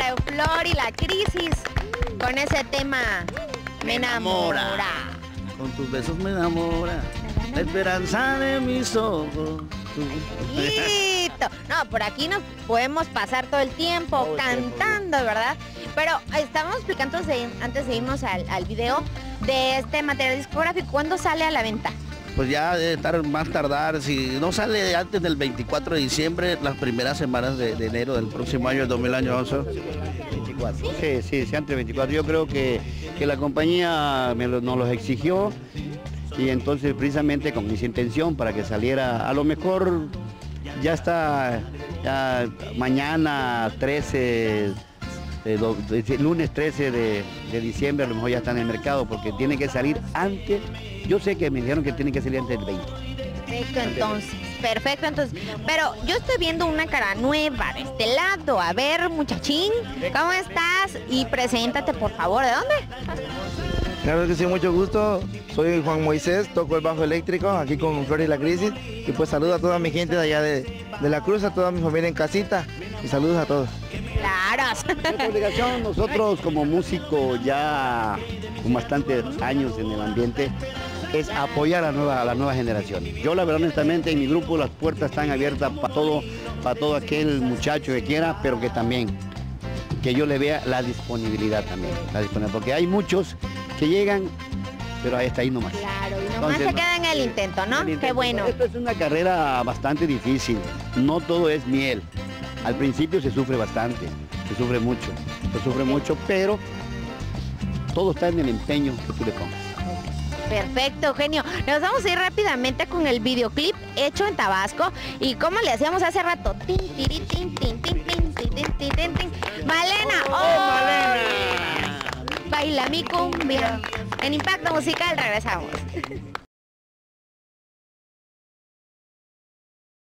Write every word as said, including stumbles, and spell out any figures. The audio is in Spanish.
de Flor y la Crisis con ese tema Me enamora. Con tus besos me enamora. La esperanza de mis ojos. Listo. No, por aquí nos podemos pasar todo el tiempo Todo el cantando, tiempo, ¿verdad? Pero estábamos explicando antes de, antes de irnos al, al video de este material discográfico. ¿Cuándo sale a la venta? Pues ya debe estar más tardar, si no sale antes del veinticuatro de diciembre, las primeras semanas de, de enero del próximo año, el dos mil once. veinticuatro. Sí, sí, sí, antes del veinticuatro. Yo creo que, que la compañía me lo- nos los exigió y entonces precisamente con esa intención para que saliera, a lo mejor ya está ya mañana trece, de do- de- lunes trece de, de diciembre, a lo mejor ya está en el mercado porque tiene que salir antes. Yo sé que me dijeron que tiene que salir antes del veinte. Perfecto, entonces. Perfecto, entonces. Pero yo estoy viendo una cara nueva de este lado. A ver, muchachín, ¿cómo estás? Y preséntate, por favor. ¿De dónde? Claro que sí, mucho gusto. Soy Juan Moisés, toco el bajo eléctrico aquí con Flor y la Crisis. Y pues saludo a toda mi gente de allá de, de La Cruz, a toda mi familia en casita. Y saludos a todos. Claro. Nuestra obligación, nosotros como músicos ya con bastantes años en el ambiente, es apoyar a, nueva, a las nuevas generaciones. Yo la verdad honestamente en mi grupo las puertas están abiertas para todo, para todo aquel muchacho que quiera, pero que también, que yo le vea la disponibilidad también, la disponibilidad, porque hay muchos que llegan, pero ahí está ahí nomás. Claro, y nomás Entonces, se queda en el intento, ¿no? El Qué intento. bueno. Esto es una carrera bastante difícil, no todo es miel. Al principio se sufre bastante, se sufre mucho, se sufre mucho, pero todo está en el empeño que tú le pongas. Perfecto, Eugenio. Nos vamos a ir rápidamente con el videoclip hecho en Tabasco. Y como le hacíamos hace rato. Tin, tiri, tin, tin, tin, tin, tin, tin, tin, tin, tin. Malena. ¡Oh, Malena! Baila mi cumbia. En Impacto Musical regresamos.